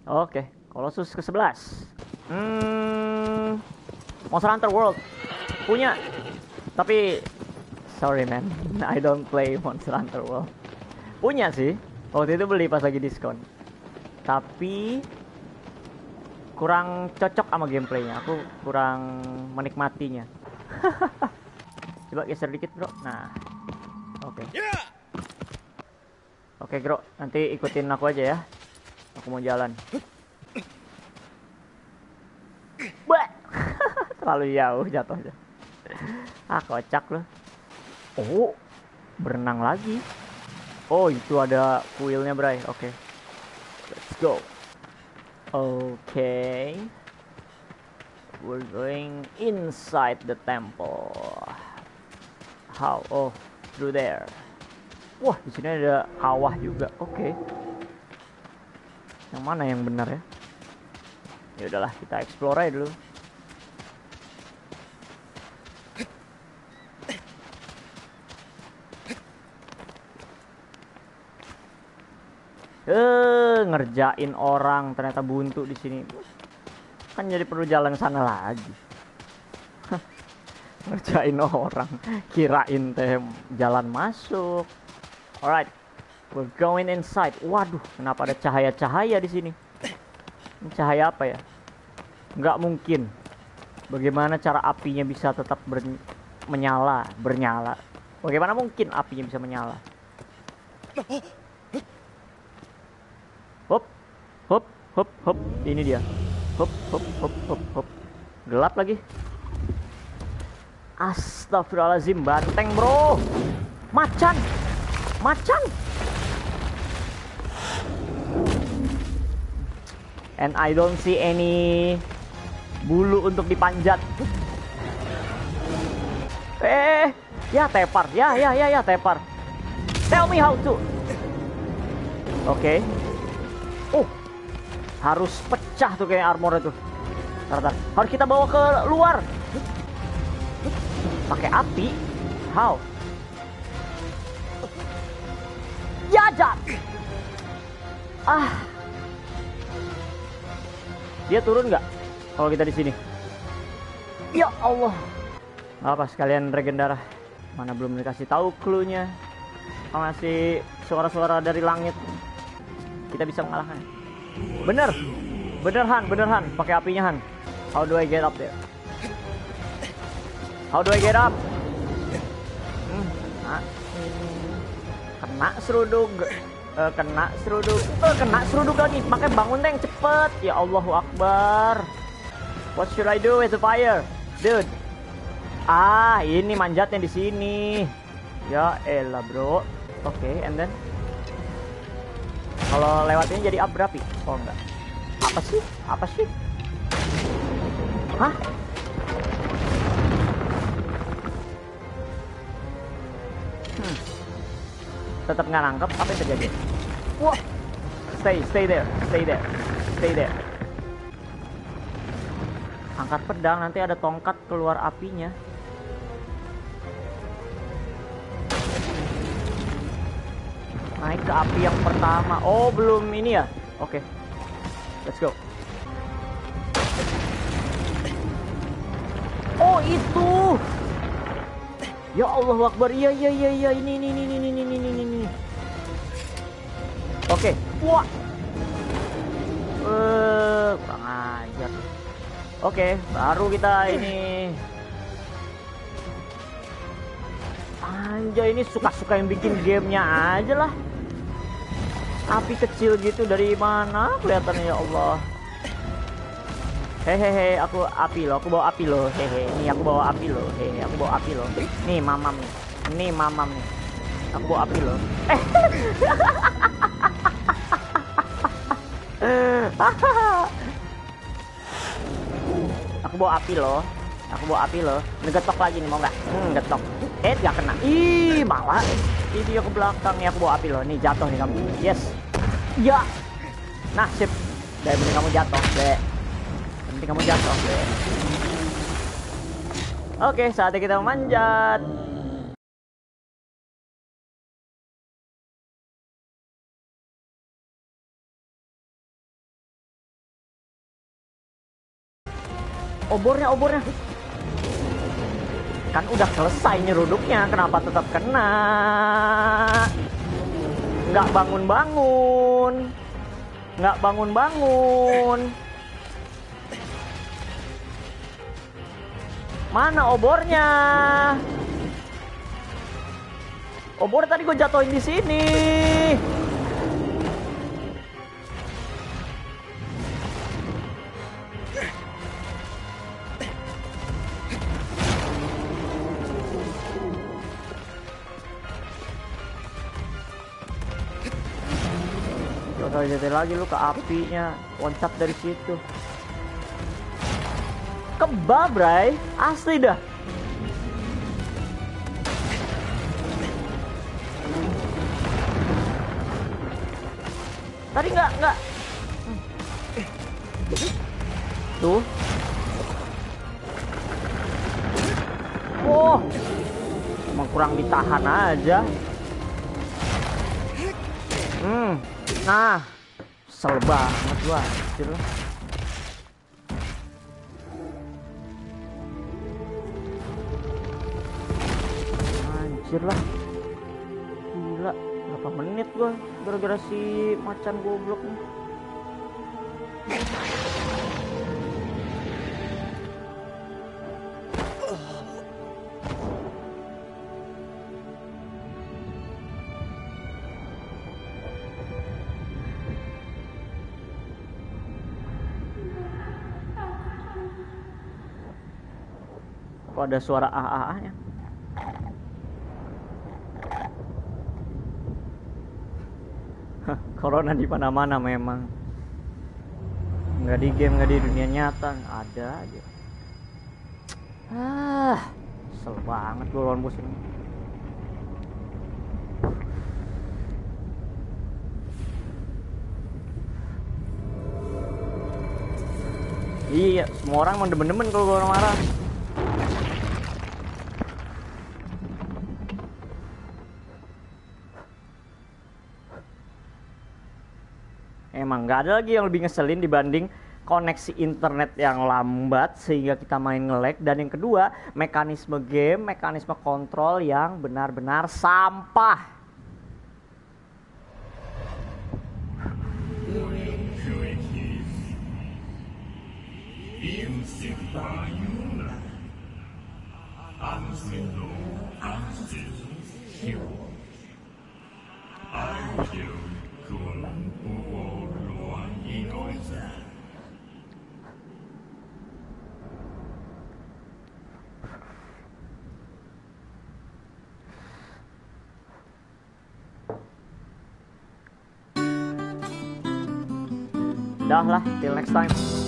Oke, Colossus ke-11. Monster Hunter World punya, tapi sorry man, I don't play Monster Hunter World. Punya sih, waktu itu beli pas lagi diskon, tapi kurang cocok sama gameplaynya. Aku kurang menikmatinya. Coba geser dikit bro. Nah, oke. Oke bro, nanti ikutin aku aja ya. Aku mau jalan. Bah! Terlalu jauh jatuhnya. Ah, kocak loh. Oh, berenang lagi. Oh, itu ada kuilnya, Bray. Oke. Let's go. Okay. We're going inside the temple. How? Oh, through there. Wah, di sini ada kawah juga. Oke. Yang mana yang benar ya? Ya udahlah, kita explore aja dulu. Ngerjain orang ternyata buntu di sini. Kan jadi perlu jalan sana lagi. Ngerjain orang, kirain teh jalan masuk. Alright, we're going inside. Waduh, kenapa ada cahaya-cahaya di sini? Ini cahaya apa ya? Nggak mungkin. Bagaimana cara apinya bisa tetap bernyala? Bagaimana mungkin apinya bisa menyala? Hop, hop, hop, hop. Ini dia. Hop, hop, hop, hop, hop. Gelap lagi. Astagfirullahaladzim, banteng bro. Macan. Macan. And I don't see any bulu untuk dipanjat. Ya tepar. Ya tepar. Tell me how to. Oke. Oh, harus pecah tuh kayak armor itu. Bentar. Harus kita bawa ke luar. Pakai api? How? Ya, Jak. Dia turun nggak kalau kita di sini? Ya Allah. Apa sekalian regen darah? Mana belum dikasih tahu clue-nya. Masih suara-suara dari langit. Kita bisa mengalahkannya. Bener Han, pakai apinya Han. How do I get up there? How do I get up? Kena seruduk lagi. Makanya bangun Teng, cepet. Ya Allahu Akbar. What should I do with the fire, dude? Ini manjatnya di sini. Ya elah bro. Oke, and then kalau lewat ini jadi up berapi? Oh enggak. Apa sih? Hah? Tetap nggak nangkep, apa yang terjadi? Wah, stay there. Angkat pedang, nanti ada tongkat keluar apinya. Naik ke api yang pertama. Oh, belum ini ya? Oke. Let's go. Oh, itu. Ya Allah Akbar. Iya. Ini. Oke. Wah. Kurang ajar. Oke, baru kita ini. Anjay, ini suka-suka yang bikin gamenya aja lah. Api kecil gitu dari mana kelihatannya, ya Allah. Hehehe, aku bawa api loh. Hehe, ini aku bawa api loh. Hehe, aku bawa api loh. Nih mamam nih. Aku bawa api loh. Aku bawa api loh. Ngegetok lagi nih, mau nggak? Getok. Nggak kena. Ih, malah ini dia ke belakang nih. Aku bawa api loh. Nih jatuh nih kamu. Yes. Ya. Nasib. Dari mending kamu jatuh, deh. Oke, saatnya kita memanjat. Obornya. Kan udah selesai nyeruduknya, kenapa tetap kena? Nggak bangun-bangun. Mana obornya? Obor tadi gue jatuhin di sini. Coba jatuh lagi lu ke apinya, loncat dari situ. Kebal, bray, asli dah. Tadi nggak. Tuh. Oh. Emang kurang ditahan aja. Nah. Kesel banget gua, anjir. Anjir lah. Gila. Berapa menit gua gara-gara si macan goblok nih. Kok ada suara nya? Corona di mana-mana memang. Nggak di game, nggak di dunia nyata, ada aja. Kesel banget gue lawan bos ini. Iya, semua orang emang demen-demen kalau gue marah. Emang nggak ada lagi yang lebih ngeselin dibanding koneksi internet yang lambat sehingga kita main nge-lag, dan yang kedua mekanisme game, mekanisme kontrol yang benar-benar sampah. Dah lah, till next time.